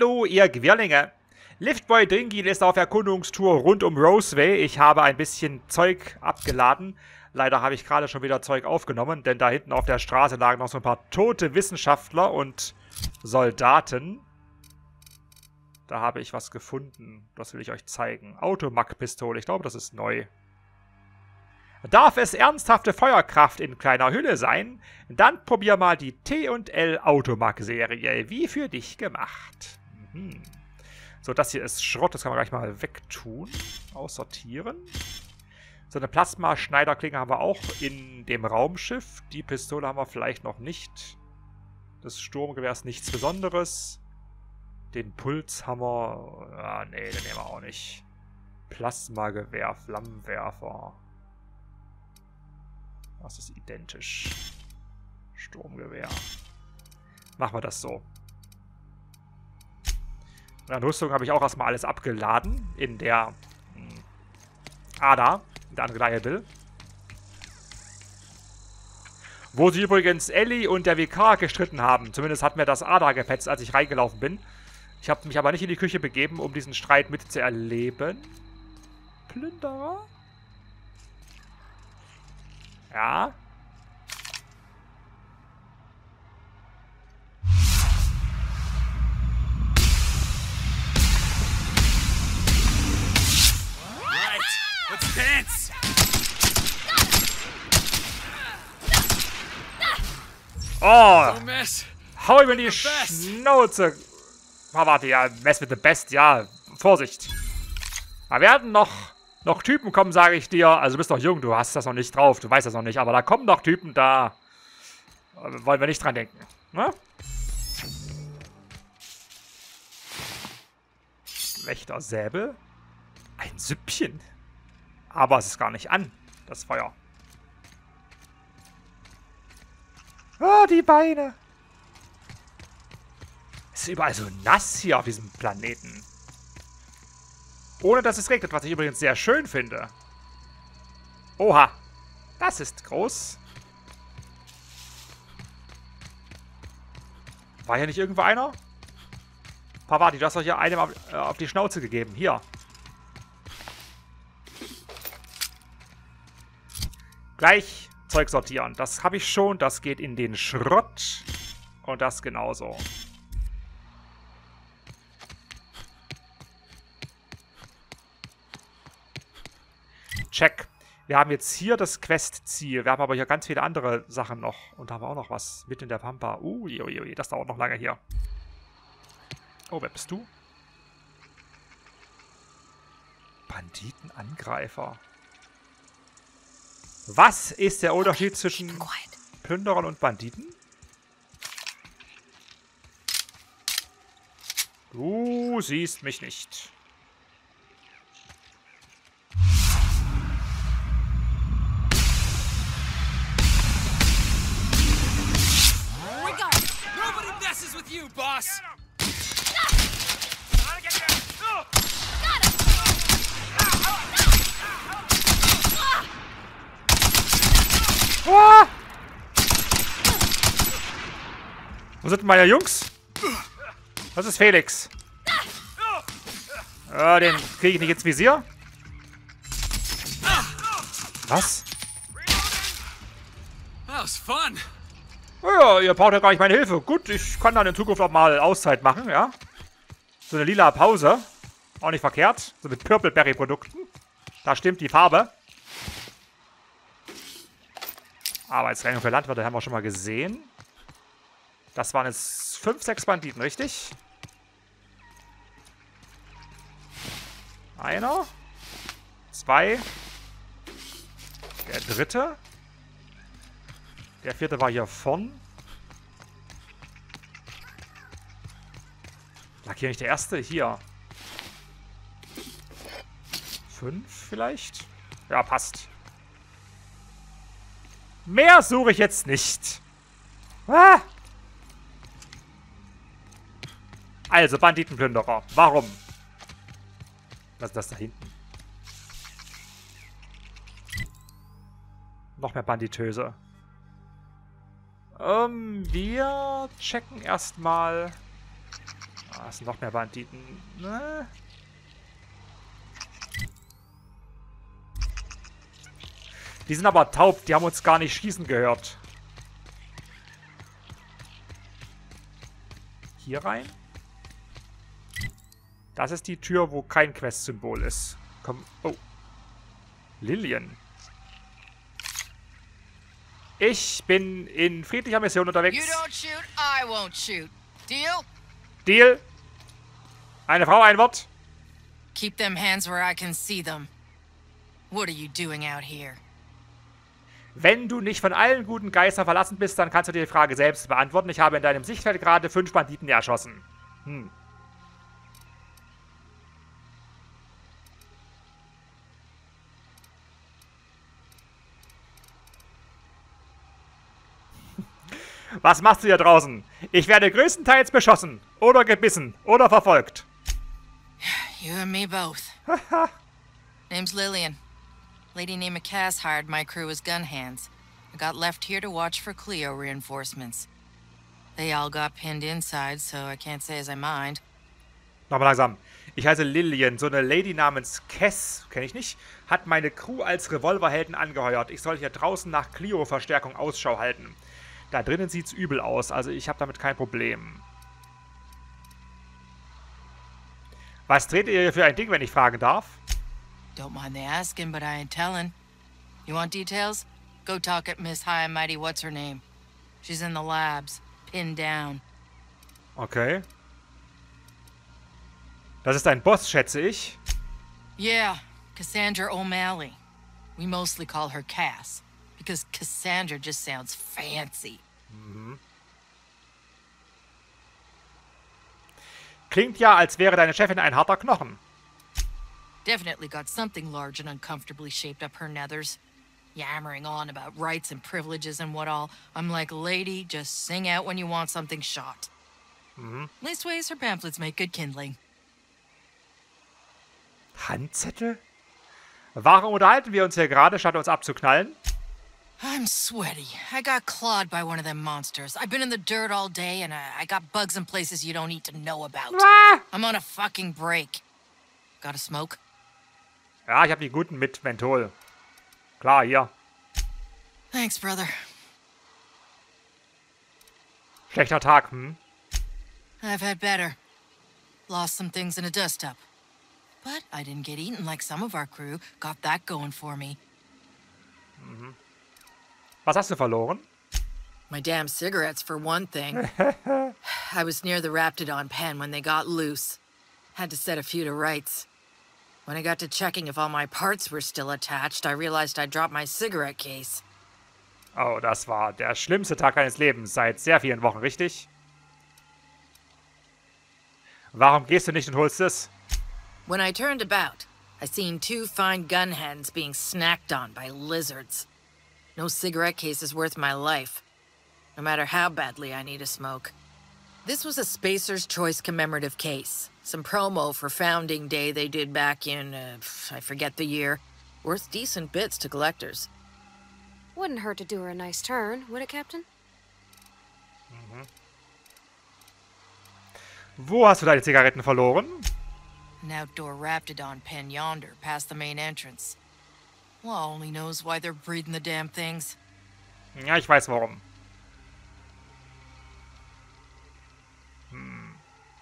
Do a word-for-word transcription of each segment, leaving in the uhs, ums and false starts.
Hallo, ihr Gewirrlinge. Liftboy Dringil ist auf Erkundungstour rund um Roseway. Ich habe ein bisschen Zeug abgeladen. Leider habe ich gerade schon wieder Zeug aufgenommen, denn da hinten auf der Straße lagen noch so ein paar tote Wissenschaftler und Soldaten. Da habe ich was gefunden. Das will ich euch zeigen. Automac-Pistole. Ich glaube, das ist neu. Darf es ernsthafte Feuerkraft in kleiner Hülle sein? Dann probier mal die T und L Automac-Serie. Wie für dich gemacht. Mhm. So, das hier ist Schrott. Das kann man gleich mal wegtun. Aussortieren. So, eine Plasma-Schneiderklinge haben wir auch in dem Raumschiff. Die Pistole haben wir vielleicht noch nicht. Das Sturmgewehr ist nichts Besonderes. Den Pulshammer. Ah, nee, den nehmen wir auch nicht. Plasmagewehr, Flammenwerfer. Das ist identisch. Sturmgewehr. Machen wir das so. Und an Rüstung habe ich auch erstmal alles abgeladen. In der hm, Ada. In der Unreliable. Wo sie übrigens Ellie und der W K gestritten haben. Zumindest hat mir das Ada gepetzt, als ich reingelaufen bin. Ich habe mich aber nicht in die Küche begeben, um diesen Streit mitzuerleben. Plünderer? Ja. Right, let's dance. Oh! Don't mess. Hau ihm in die Schnauze! Ah, warte, ja, mess with the best, ja. Vorsicht. Da werden noch, noch Typen kommen, sage ich dir. Also du bist noch jung, du hast das noch nicht drauf, du weißt das noch nicht. Aber da kommen noch Typen, da wollen wir nicht dran denken. Ne? Wächtersäbel. Ein Süppchen. Aber es ist gar nicht an, das Feuer. Oh, die Beine. Es ist überall so nass hier auf diesem Planeten. Ohne dass es regnet, was ich übrigens sehr schön finde. Oha. Das ist groß. War hier nicht irgendwo einer? Pavati, du hast doch hier einem auf, äh, auf die Schnauze gegeben. Hier. Gleich Zeug sortieren. Das habe ich schon. Das geht in den Schrott. Und das genauso. Check. Wir haben jetzt hier das Quest-Ziel. Wir haben aber hier ganz viele andere Sachen noch. Und da haben wir auch noch was. Mitten in der Pampa. Ui, ui, ui. Das dauert noch lange hier. Oh, wer bist du? Banditenangreifer. Was ist der Unterschied zwischen Plünderern und Banditen? Du siehst mich nicht. Nobody messes with you, boss. Ah! Wo sind meine Jungs? Das ist Felix. Ja, den kriege ich nicht ins Visier. Was? That was fun. Ja, ihr braucht ja gar nicht meine Hilfe. Gut, ich kann dann in Zukunft auch mal Auszeit machen, ja. So eine lila Pause. Auch nicht verkehrt. So mit Purpleberry-Produkten. Da stimmt die Farbe. Arbeitsreinigung für Landwirte haben wir schon mal gesehen. Das waren jetzt fünf, sechs Banditen, richtig? Einer. Zwei. Der dritte. Der vierte war hier vorn. Lag hier nicht der erste? Hier. Fünf vielleicht? Ja, passt. Mehr suche ich jetzt nicht. Ah! Also, Banditenplünderer. Warum? Was ist das da hinten? Noch mehr Banditöse. Ähm, wir checken erstmal. Ah, es sind noch mehr Banditen. Na? Die sind aber taub, die haben uns gar nicht schießen gehört. Hier rein? Das ist die Tür, wo kein Quest-Symbol ist. Komm. Oh. Lillian. Ich bin in friedlicher Mission unterwegs. You don't shoot, I won't shoot. Deal? Deal. Eine Frau, ein Wort. Keep them hands where I can see them. What are you doing out here? Wenn du nicht von allen guten Geistern verlassen bist, dann kannst du dir die Frage selbst beantworten. Ich habe in deinem Sichtfeld gerade fünf Banditen erschossen. Hm. Was machst du hier draußen? Ich werde größtenteils beschossen oder gebissen oder verfolgt. You and me both. Name's Lillian. Lady named Cass hired my crew as gun hands. I got left here to watch for Cleo reinforcements. They all got pinned inside, so I can't say as I mind. Nochmal langsam. Ich heiße Lillian. So eine Lady namens Cass, kenne ich nicht, hat meine Crew als Revolverhelden angeheuert. Ich soll hier draußen nach Cleo-Verstärkung Ausschau halten. Da drinnen sieht's übel aus, also ich habe damit kein Problem. Was dreht ihr hier für ein Ding, wenn ich fragen darf? Don't mind the asking, but I ain't telling. You want details? Go talk at Miss High and Mighty What's Her Name. She's in the labs, pinned down. Okay. Das ist ein Boss, schätze ich. Yeah, Cassandra O'Malley. We mostly call her Cass, because Cassandra just sounds fancy. Mhm. Klingt ja, als wäre deine Chefin ein harter Knochen. Definitely got something large and uncomfortably shaped up her nethers. Yammering on about rights and privileges and what all. I'm like, lady, just sing out when you want something shot. Mhm. Leastways, her pamphlets make good kindling. Handzettel? Warum unterhalten wir uns hier gerade, statt uns abzuknallen? I'm sweaty. I got clawed by one of them monsters. I've been in the dirt all day, and I, I got bugs in places you don't need to know about. Ah! I'm on a fucking break. Got a smoke? Ja, ich habe die guten mit Menthol. Klar, hier. Thanks, brother. Schlechter Tag, hm? I've had better. Lost some things in a dust-up. But I didn't get eaten like some of our crew. Got that going for me. Mhm. Was hast du verloren? My damn cigarettes, for one thing. I was near the Raptidon pen when they got loose. Had to set a few to rights. When I got to checking if all my parts were still attached, I realized I dropped my cigarette case. Oh, das war der schlimmste Tag deines Lebens seit sehr vielen Wochen, richtig? Warum gehst du nicht und holst es? When I turned about, I seen two fine gun hands being snacked on by lizards. No cigarette case is worth my life, no matter how badly I need a smoke. This was a Spacer's Choice commemorative case. Some promo for Founding Day they did back in, uh, I forget the year. Worth decent bits to collectors. Wouldn't hurt to do her a nice turn, would it, Captain? Mhm. Wo hast du deine Zigaretten verloren? An outdoor Raptidon pen yonder, past the main entrance. Law only knows why they're breeding the damn things. Ja, ich weiß warum. Hm.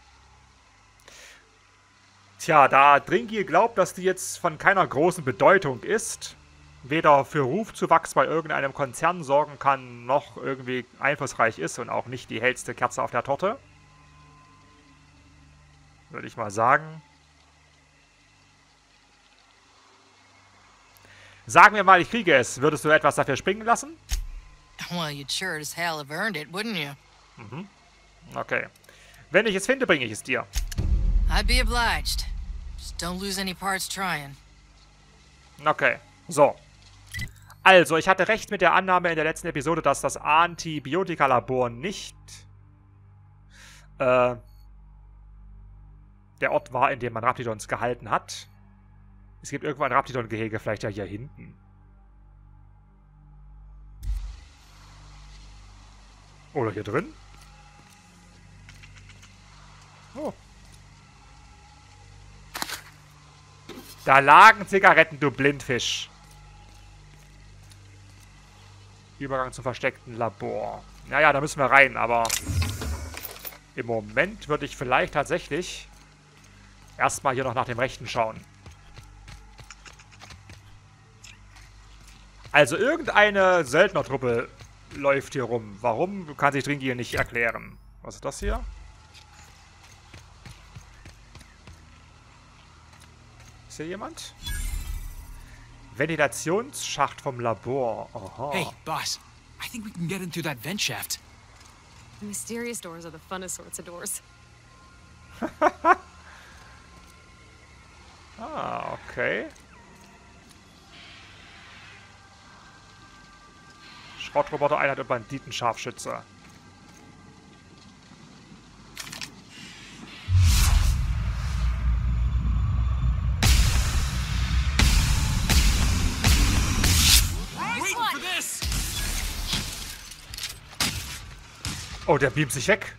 Tja, da Dringil glaubt, dass die jetzt von keiner großen Bedeutung ist, weder für Rufzuwachs bei irgendeinem Konzern sorgen kann, noch irgendwie einflussreich ist und auch nicht die hellste Kerze auf der Torte, würde ich mal sagen. Sagen wir mal, ich kriege es. Würdest du etwas dafür springen lassen? Well, you'd sure as hell have earned it, wouldn't you? Mhm. Okay. Wenn ich es finde, bringe ich es dir. I'd be obliged. Just don't lose any parts trying. Okay. So. Also, ich hatte recht mit der Annahme in der letzten Episode, dass das Antibiotika-Labor nicht äh, der Ort war, in dem man Raptidons gehalten hat. Es gibt irgendwo ein Raptidon-Gehege, vielleicht ja hier hinten. Oder hier drin? Oh, Da lagen Zigaretten, du Blindfisch. Übergang zum versteckten Labor. Naja, da müssen wir rein, aber im Moment würde ich vielleicht tatsächlich erstmal hier noch nach dem Rechten schauen. Also irgendeine Söldnertruppe läuft hier rum. Warum, kann sich Dringi nicht erklären. Was ist das hier? Ist hier jemand? Ventilationsschacht vom Labor. Aha. Hey, boss. I think we can get into that vent shaft. Mysterious doors are the funnest sorts of doors. Ah, okay. Schrottroboter-Einheit und Banditenscharfschütze. Oh, der beamt sich weg.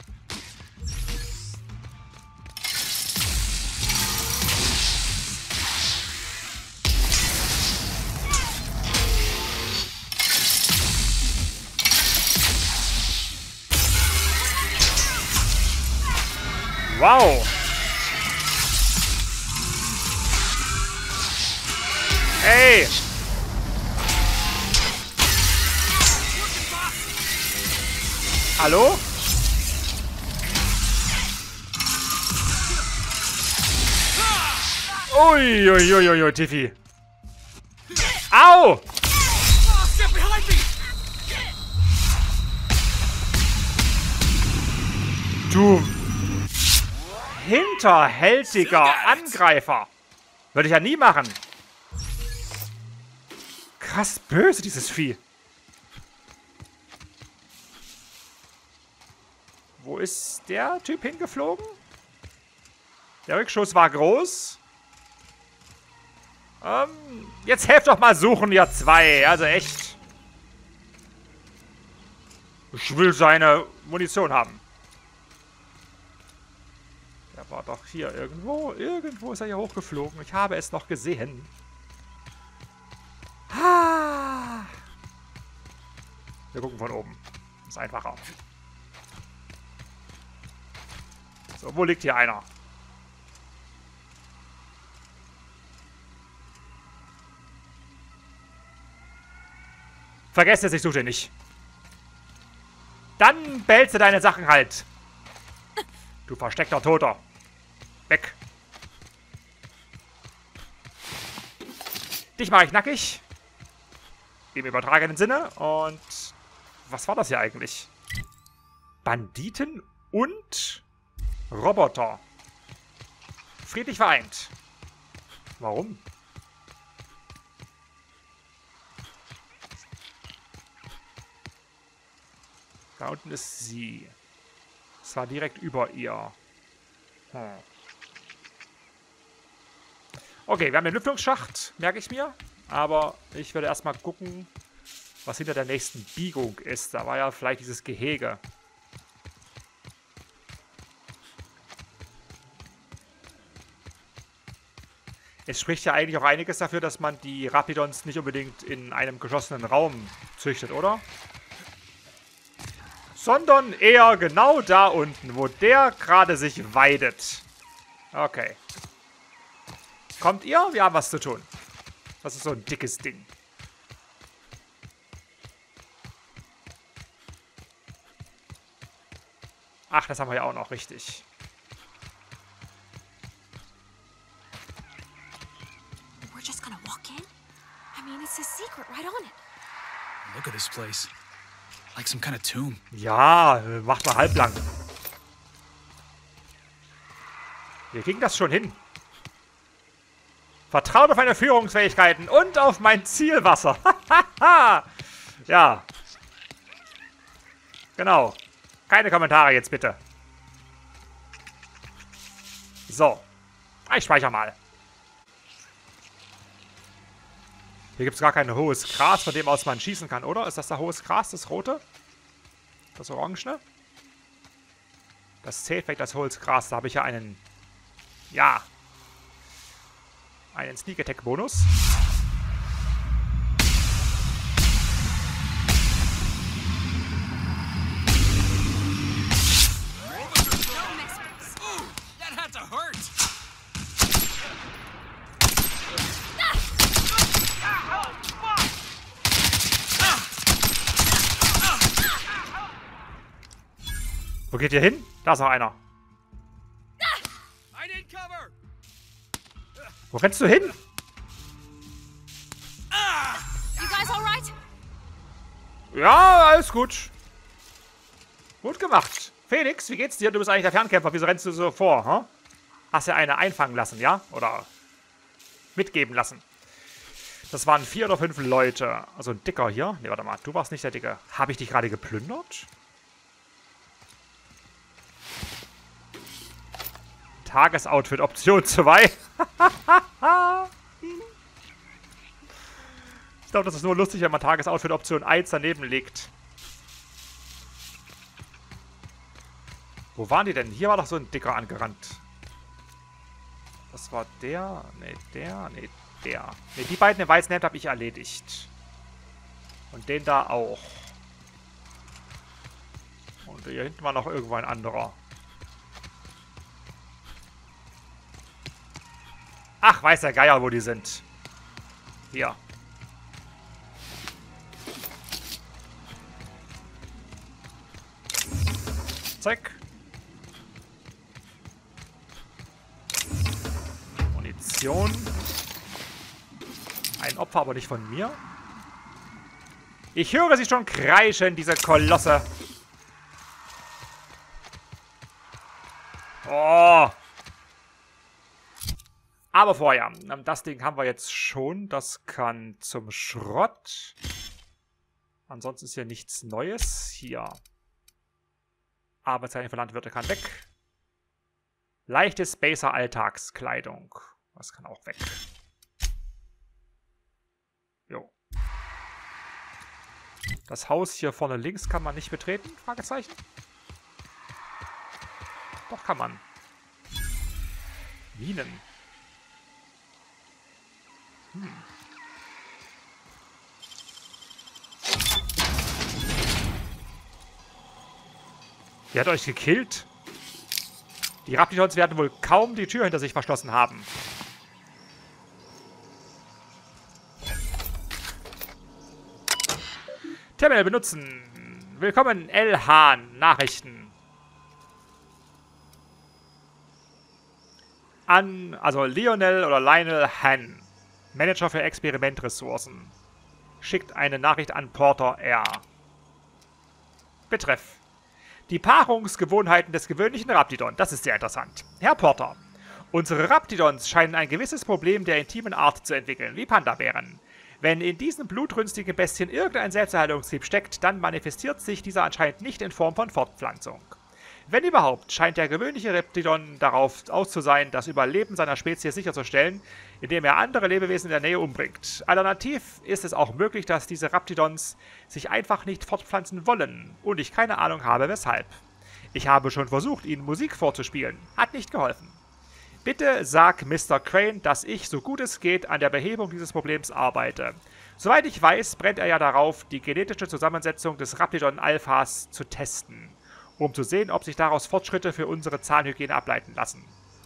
Wow. Ey. Hallo? Uiuiuiui, Tiffy. Au! Du hinterhältiger Angreifer. Würde ich ja nie machen. Krass böse, dieses Vieh. Wo ist der Typ hingeflogen? Der Rückschuss war groß. Ähm, jetzt helft doch mal suchen, ihr zwei. Also echt. Ich will seine Munition haben. Der war doch hier irgendwo. Irgendwo ist er hier hochgeflogen. Ich habe es noch gesehen. Ah. Wir gucken von oben. Ist einfacher. So, wo liegt hier einer? Vergesst es, ich suche den nicht. Dann behältst du deine Sachen halt. Du versteckter Toter. Weg. Dich mache ich nackig. Im übertragenen Sinne. Und was war das hier eigentlich? Banditen und Roboter. Friedlich vereint. Warum? Da unten ist sie. Es war direkt über ihr. Hm. Okay, wir haben den Lüftungsschacht, merke ich mir. Aber ich werde erstmal gucken, was hinter der nächsten Biegung ist. Da war ja vielleicht dieses Gehege. Es spricht ja eigentlich auch einiges dafür, dass man die Rapidons nicht unbedingt in einem geschlossenen Raum züchtet, oder? Sondern eher genau da unten, wo der gerade sich weidet. Okay. Kommt ihr? Wir haben was zu tun. Das ist so ein dickes Ding. Ach, das haben wir ja auch noch, richtig. We're just gonna walk in? I mean, it's a secret right on it. Look at this place. Like some kind of tomb. Ja, macht mal halblang. Wir kriegen das schon hin. Vertraut auf meine Führungsfähigkeiten und auf mein Zielwasser. Ja. Genau. Keine Kommentare jetzt bitte. So. Ich speichere mal. Hier gibt es gar kein hohes Gras, von dem aus man schießen kann, oder? Ist das da hohes Gras, das rote? Das orangene? Das zählt vielleicht als hohes Gras. Da habe ich ja einen... Ja. einen Sneak Attack Bonus. Wo geht ihr hin? Da ist noch einer. Wo rennst du hin? You guys all right? Ja, alles gut. Gut gemacht. Felix, wie geht's dir? Du bist eigentlich der Fernkämpfer. Wieso rennst du so vor? Hm? Hast ja eine einfangen lassen, ja? Oder mitgeben lassen. Das waren vier oder fünf Leute. Also ein Dicker hier. Ne, warte mal. Du warst nicht der Dicke. Habe ich dich gerade geplündert? Tagesoutfit Option zwei. Ich glaube, das ist nur lustig, wenn man Tagesoutfit Option eins daneben legt. Wo waren die denn? Hier war doch so ein Dicker angerannt. Das war der. Ne, der. Ne, der. Ne, die beiden im weißen Hemd habe ich erledigt. Und den da auch. Und hier hinten war noch irgendwo ein anderer. Ach, weiß der Geier, wo die sind. Hier. Zack. Munition. Ein Opfer, aber nicht von mir. Ich höre sie schon kreischen, diese Kolosse. Oh. Aber vorher, das Ding haben wir jetzt schon. Das kann zum Schrott. Ansonsten ist hier nichts Neues. Hier. Arbeitszeichen für Landwirte kann weg. Leichte Spacer-Alltagskleidung. Das kann auch weg. Jo. Das Haus hier vorne links kann man nicht betreten? Fragezeichen. Doch, kann man. Minen. Hm. Wer hat euch gekillt? Die Raptidons werden wohl kaum die Tür hinter sich verschlossen haben. Terminal benutzen. Willkommen, L. Hahn. Nachrichten. An, also Lionel oder Lionel Hahn. Manager für Experimentressourcen. Schickt eine Nachricht an Porter R. Betreff. Die Paarungsgewohnheiten des gewöhnlichen Raptidon. Das ist sehr interessant. Herr Porter, unsere Raptidons scheinen ein gewisses Problem der intimen Art zu entwickeln, wie Panda-Bären. Wenn in diesen blutrünstigen Bestien irgendein Selbsterhaltungstrieb steckt, dann manifestiert sich dieser anscheinend nicht in Form von Fortpflanzung. Wenn überhaupt, scheint der gewöhnliche Raptidon darauf aus zu sein, das Überleben seiner Spezies sicherzustellen, indem er andere Lebewesen in der Nähe umbringt. Alternativ ist es auch möglich, dass diese Raptidons sich einfach nicht fortpflanzen wollen und ich keine Ahnung habe, weshalb. Ich habe schon versucht, ihnen Musik vorzuspielen. Hat nicht geholfen. Bitte sag Mister Crane, dass ich, so gut es geht, an der Behebung dieses Problems arbeite. Soweit ich weiß, brennt er ja darauf, die genetische Zusammensetzung des Raptidon-Alphas zu testen, um zu sehen, ob sich daraus Fortschritte für unsere Zahnhygiene ableiten lassen.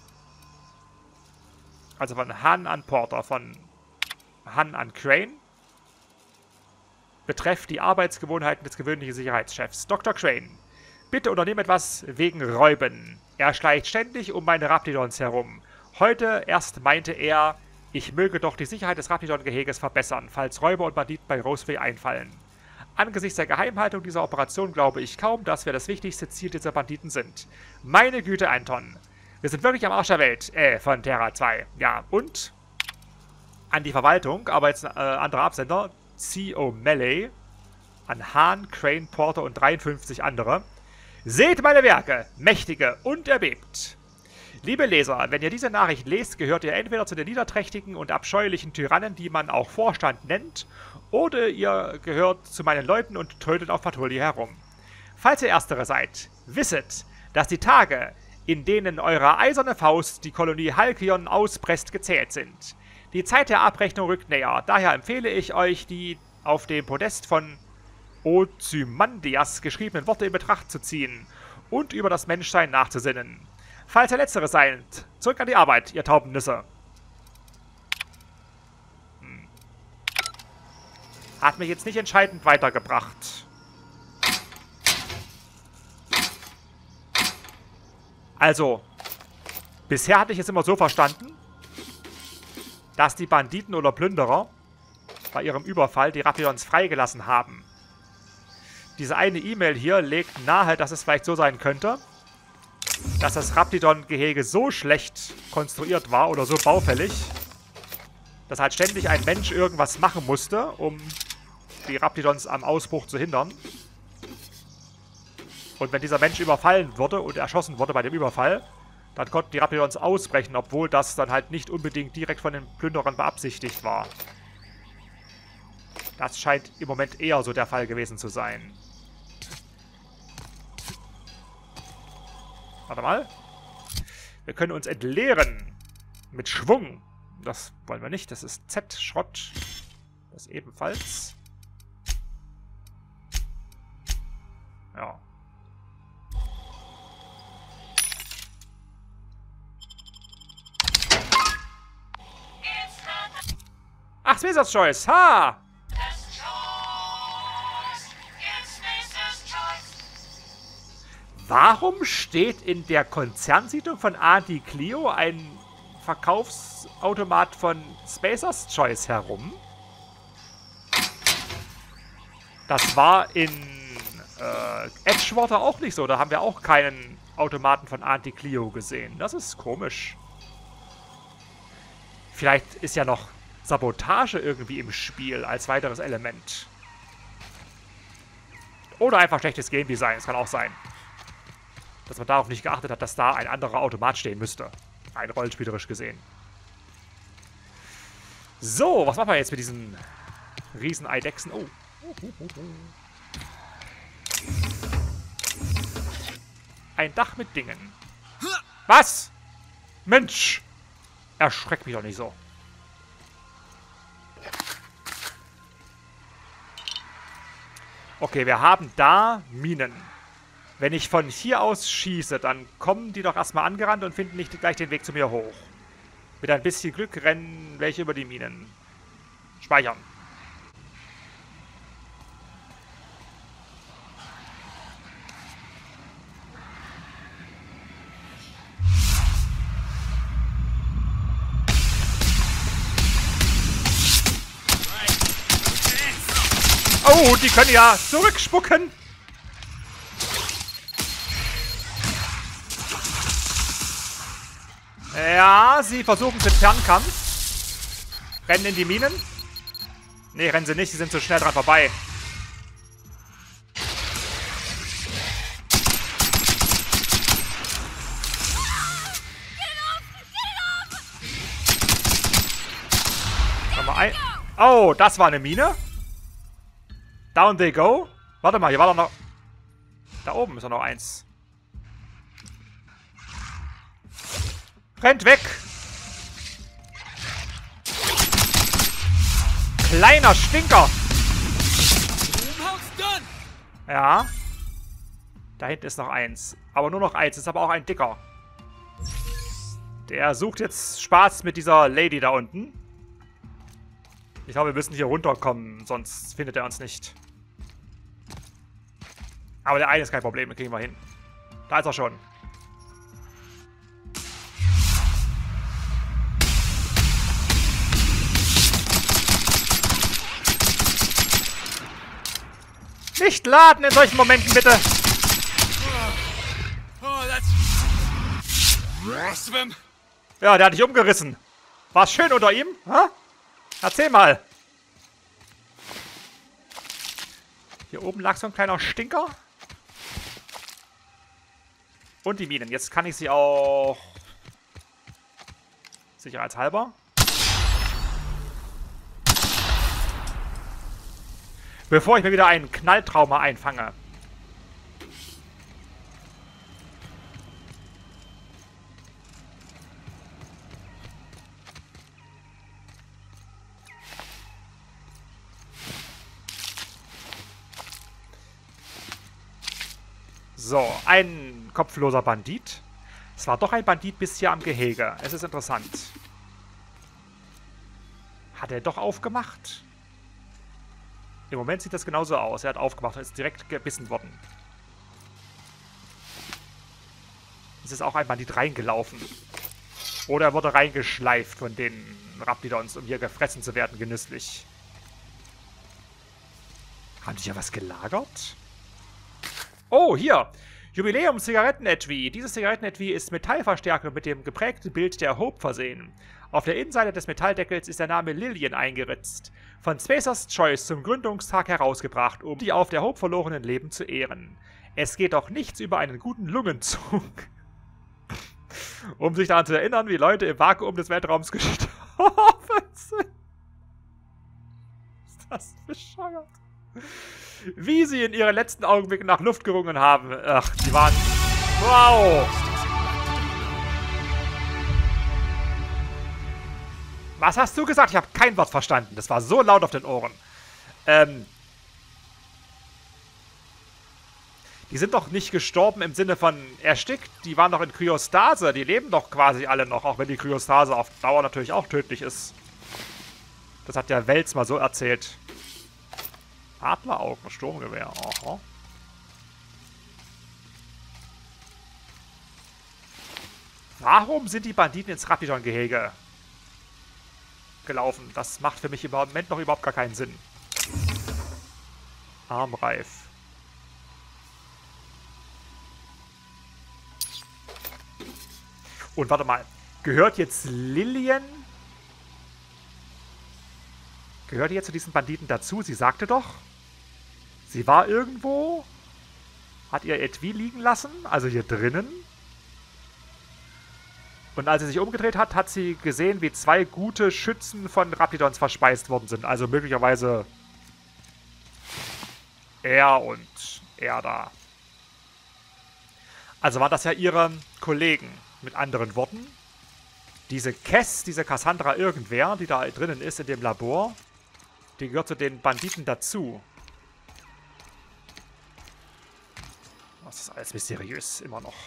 Also von Hahn an Porter, von Hahn an Crane. Betreff die Arbeitsgewohnheiten des gewöhnlichen Sicherheitschefs. Doktor Crane, bitte unternehmen etwas wegen Räuben. Er schleicht ständig um meine Raptidons herum. Heute erst meinte er, ich möge doch die Sicherheit des Raptidon-Geheges verbessern, falls Räuber und Banditen bei Roseway einfallen. Angesichts der Geheimhaltung dieser Operation glaube ich kaum, dass wir das wichtigste Ziel dieser Banditen sind. Meine Güte, Anton. Wir sind wirklich am Arsch der Welt. Äh, von Terra zwei. Ja, und an die Verwaltung, aber jetzt äh, anderer Absender, C O Melee, an Hahn, Crane, Porter und dreiundfünfzig andere. Seht meine Werke, mächtige und erbebt. Liebe Leser, wenn ihr diese Nachricht lest, gehört ihr entweder zu den niederträchtigen und abscheulichen Tyrannen, die man auch Vorstand nennt, oder ihr gehört zu meinen Leuten und tötet auf Patrouille herum. Falls ihr Erstere seid, wisset, dass die Tage, in denen eure eiserne Faust die Kolonie Halkion auspresst, gezählt sind. Die Zeit der Abrechnung rückt näher. Daher empfehle ich euch, die auf dem Podest von Ozymandias geschriebenen Worte in Betracht zu ziehen und über das Menschsein nachzusinnen. Falls ihr Letzteres seid, zurück an die Arbeit, ihr tauben Nüsse. Hm. Hat mich jetzt nicht entscheidend weitergebracht. Also, bisher hatte ich es immer so verstanden, dass die Banditen oder Plünderer bei ihrem Überfall die Rapidons freigelassen haben. Diese eine E-Mail hier legt nahe, dass es vielleicht so sein könnte, dass das Raptidon-Gehege so schlecht konstruiert war oder so baufällig, dass halt ständig ein Mensch irgendwas machen musste, um die Raptidons am Ausbruch zu hindern. Und wenn dieser Mensch überfallen wurde und erschossen wurde bei dem Überfall, dann konnten die Raptidons ausbrechen, obwohl das dann halt nicht unbedingt direkt von den Plünderern beabsichtigt war. Das scheint im Moment eher so der Fall gewesen zu sein. Warte mal. Wir können uns entleeren. Mit Schwung. Das wollen wir nicht. Das ist Z-Schrott. Das ebenfalls. Ja. Ach, Spacer's Choice. Ha! Warum steht in der Konzernsiedlung von Auntie Cleo ein Verkaufsautomat von Spacer's Choice herum? Das war in äh, Edgewater auch nicht so. Da haben wir auch keinen Automaten von Auntie Cleo gesehen. Das ist komisch. Vielleicht ist ja noch Sabotage irgendwie im Spiel als weiteres Element. Oder einfach schlechtes Game Design. Das kann auch sein. Dass man darauf nicht geachtet hat, dass da ein anderer Automat stehen müsste. Rein rollenspielerisch gesehen. So, was machen wir jetzt mit diesen riesen Eidechsen? Oh. Ein Dach mit Dingen. Was? Mensch! Erschreckt mich doch nicht so. Okay, wir haben da Minen. Wenn ich von hier aus schieße, dann kommen die doch erstmal angerannt und finden nicht gleich den Weg zu mir hoch. Mit ein bisschen Glück rennen welche über die Minen. Speichern. Oh, die können ja zurückspucken. Ja, sie versuchen es im Fernkampf. Rennen in die Minen. Ne, rennen sie nicht, sie sind zu schnell dran vorbei. Nochmal ein. Oh, das war eine Mine. Down they go. Warte mal, hier war doch noch... Da oben ist doch noch eins. Rennt weg! Kleiner Stinker! Ja. Da hinten ist noch eins. Aber nur noch eins. Ist aber auch ein dicker. Der sucht jetzt Spaß mit dieser Lady da unten. Ich glaube, wir müssen hier runterkommen, sonst findet er uns nicht. Aber der eine ist kein Problem, den kriegen wir hin. Da ist er schon. Nicht laden in solchen Momenten, bitte. Ja, der hat dich umgerissen. War's schön unter ihm? Ha? Erzähl mal. Hier oben lag so ein kleiner Stinker. Und die Minen. Jetzt kann ich sie auch... sicherheitshalber. Bevor ich mir wieder einen Knalltrauma einfange. So, ein kopfloser Bandit. Es war doch ein Bandit bis hier am Gehege. Es ist interessant. Hat er doch aufgemacht? Im Moment sieht das genauso aus. Er hat aufgemacht und ist direkt gebissen worden. Es ist auch ein Bandit reingelaufen. Oder er wurde reingeschleift von den Raptidons, um hier gefressen zu werden, genüsslich. Haben die hier was gelagert? Oh, hier! Jubiläum-Zigaretten-Etui. Dieses Zigaretten-Etui ist Metallverstärker mit dem geprägten Bild der Hope versehen. Auf der Innenseite des Metalldeckels ist der Name Lillian eingeritzt. Von Spacer's Choice zum Gründungstag herausgebracht, um die auf der Hope verlorenen Leben zu ehren. Es geht doch nichts über einen guten Lungenzug. Um sich daran zu erinnern, wie Leute im Vakuum des Weltraums gestorben sind. Ist das bescheuert? Wie sie in ihren letzten Augenblicken nach Luft gerungen haben. Ach, die waren... Wow! Was hast du gesagt? Ich habe kein Wort verstanden. Das war so laut auf den Ohren. Ähm... Die sind doch nicht gestorben im Sinne von erstickt. Die waren doch in Kryostase. Die leben doch quasi alle noch, auch wenn die Kryostase auf Dauer natürlich auch tödlich ist. Das hat der Wels mal so erzählt. Adleraugen, Sturmgewehr. Aha. Warum sind die Banditen ins Raptidon-Gehege gelaufen? Das macht für mich im Moment noch überhaupt gar keinen Sinn. Armreif. Und warte mal, gehört jetzt Lillian? Gehört die jetzt zu diesen Banditen dazu? Sie sagte doch, sie war irgendwo, hat ihr Etui liegen lassen, also hier drinnen. Und als sie sich umgedreht hat, hat sie gesehen, wie zwei gute Schützen von Raptidons verspeist worden sind. Also möglicherweise er und er da. Also waren das ja ihre Kollegen. Mit anderen Worten, diese Cass, diese Cassandra irgendwer, die da drinnen ist in dem Labor, die gehört zu den Banditen dazu. Das ist alles mysteriös, immer noch.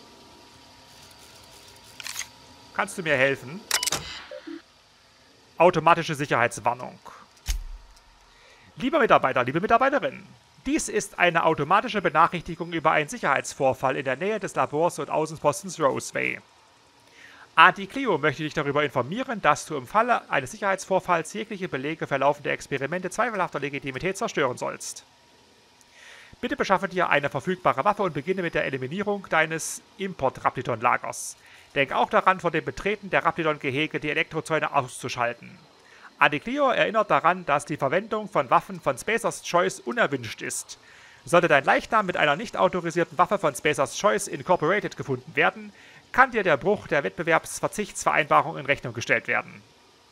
Kannst du mir helfen? Automatische Sicherheitswarnung. Lieber Mitarbeiter, liebe Mitarbeiterin, dies ist eine automatische Benachrichtigung über einen Sicherheitsvorfall in der Nähe des Labors und Außenpostens Roseway. Anti-Clio möchte dich darüber informieren, dass du im Falle eines Sicherheitsvorfalls jegliche Belege für laufende Experimente zweifelhafter Legitimität zerstören sollst. Bitte beschaffe dir eine verfügbare Waffe und beginne mit der Eliminierung deines Import-Raptidon-Lagers. Denk auch daran, vor dem Betreten der Raptidon-Gehege die Elektrozäune auszuschalten. Anti-Clio erinnert daran, dass die Verwendung von Waffen von Spacer's Choice unerwünscht ist. Sollte dein Leichnam mit einer nicht autorisierten Waffe von Spacer's Choice Incorporated gefunden werden, kann dir der Bruch der Wettbewerbsverzichtsvereinbarung in Rechnung gestellt werden.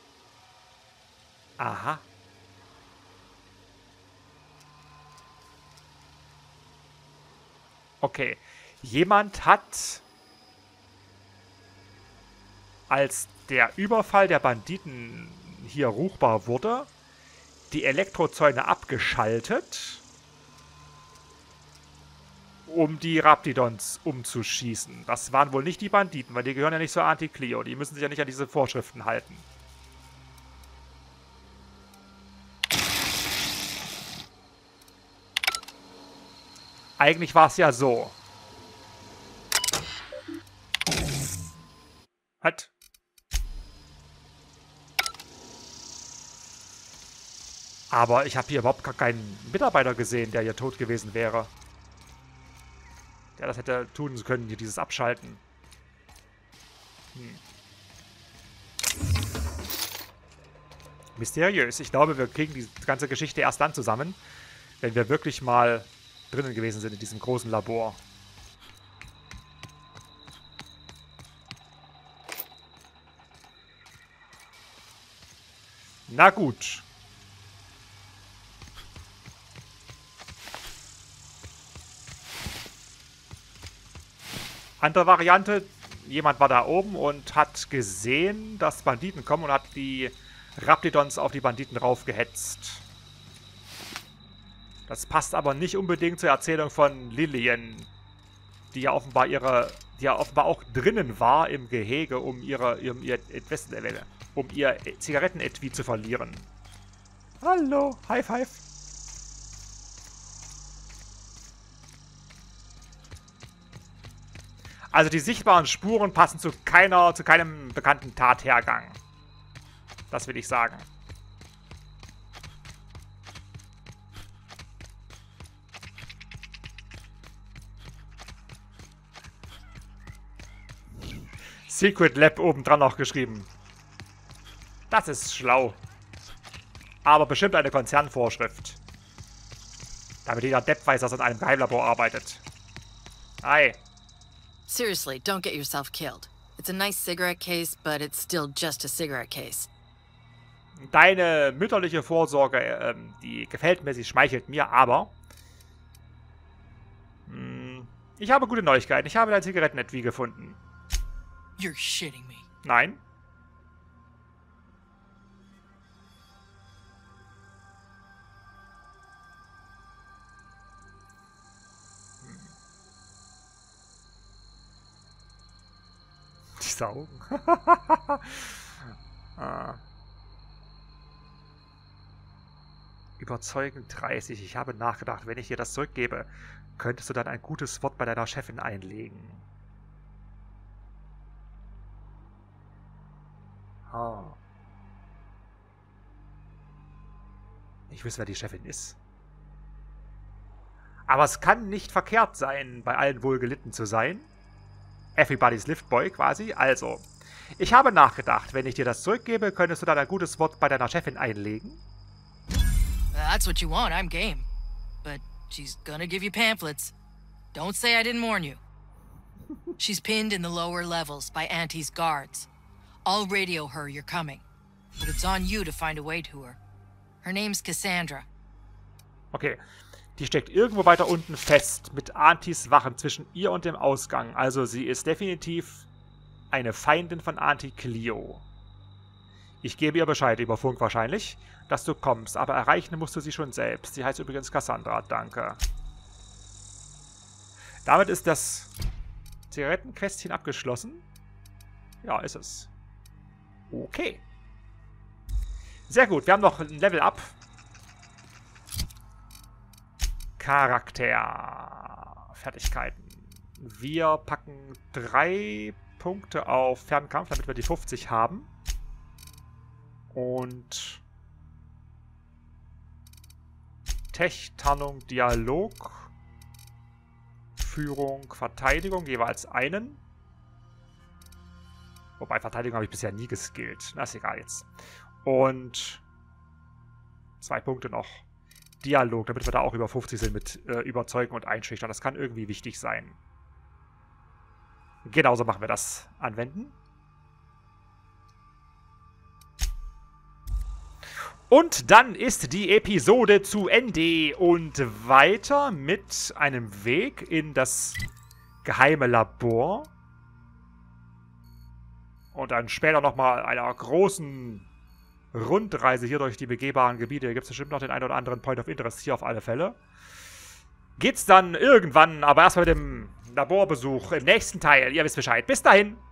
Aha. Okay. Jemand hat, als der Überfall der Banditen hier ruchbar wurde, die Elektrozäune abgeschaltet, um die Raptidons umzuschießen. Das waren wohl nicht die Banditen, weil die gehören ja nicht zur Anti-Clio. Die müssen sich ja nicht an diese Vorschriften halten. Eigentlich war es ja so. Halt. Aber ich habe hier überhaupt gar keinen Mitarbeiter gesehen, der hier tot gewesen wäre. Der das hätte tun können, hier dieses Abschalten. Hm. Mysteriös. Ich glaube, wir kriegen die ganze Geschichte erst dann zusammen, wenn wir wirklich mal drinnen gewesen sind in diesem großen Labor. Na gut. Andere Variante, jemand war da oben und hat gesehen, dass Banditen kommen und hat die Raptidons auf die Banditen raufgehetzt. Das passt aber nicht unbedingt zur Erzählung von Lillian, die ja offenbar ihre, die ja offenbar auch drinnen war im Gehege, um ihre, um ihr, um ihr Zigarettenetui zu verlieren. Hallo, High Five. Also die sichtbaren Spuren passen zu keiner, zu keinem bekannten Tathergang. Das will ich sagen. Secret Lab obendran noch geschrieben. Das ist schlau. Aber bestimmt eine Konzernvorschrift. Damit jeder Depp weiß, dass er in einem Geheimlabor arbeitet. Ei. Seriously, don't get yourself killed. It's a nice cigarette case, but it's still just a cigarette case. Deine mütterliche Vorsorge, ähm, die gefällt mir, sie schmeichelt mir, aber... Mh, ich habe gute Neuigkeiten. Ich habe dein Zigarettenetui gefunden. You're shitting me. Nein. Diese Augen. ah. Überzeugend dreißig. Ich habe nachgedacht, wenn ich dir das zurückgebe, könntest du dann ein gutes Wort bei deiner Chefin einlegen. Oh. Ich weiß, wer die Chefin ist. Aber es kann nicht verkehrt sein, bei allen wohl gelitten zu sein. Everybody's Liftboy quasi. Also, ich habe nachgedacht, wenn ich dir das zurückgebe, könntest du dann ein gutes Wort bei deiner Chefin einlegen. That's what you want, I'm game. But she's gonna give you pamphlets. Don't say I didn't warn you. She's pinned in the lower levels by Auntie's guards. I'll radio her you're coming. But it's on you to find a way to her. Her name's Cassandra. Okay. Die steckt irgendwo weiter unten fest, mit Aunties Wachen zwischen ihr und dem Ausgang. Also sie ist definitiv eine Feindin von Auntie Cleo. Ich gebe ihr Bescheid, über Funk wahrscheinlich, dass du kommst, aber erreichen musst du sie schon selbst. Sie heißt übrigens Cassandra, danke. Damit ist das Zigarettenquestchen abgeschlossen. Ja, ist es. Okay. Sehr gut, wir haben noch ein Level-Up. Charakter. Fertigkeiten. Wir packen drei Punkte auf Fernkampf, damit wir die fünfzig haben. Und Tech, Tarnung, Dialog, Führung, Verteidigung, jeweils einen. Wobei, Verteidigung habe ich bisher nie geskillt. Na, ist egal jetzt. Und zwei Punkte noch. Dialog, damit wir da auch über fünfzig sind mit äh, Überzeugen und Einschüchtern. Das kann irgendwie wichtig sein. Genauso machen wir das. Anwenden. Und dann ist die Episode zu Ende und weiter mit einem Weg in das geheime Labor. Und dann später nochmal einer großen Rundreise hier durch die begehbaren Gebiete. Hier gibt es bestimmt noch den einen oder anderen Point of Interest hier auf alle Fälle. Geht's dann irgendwann, aber erstmal mit dem Laborbesuch im nächsten Teil. Ihr wisst Bescheid. Bis dahin.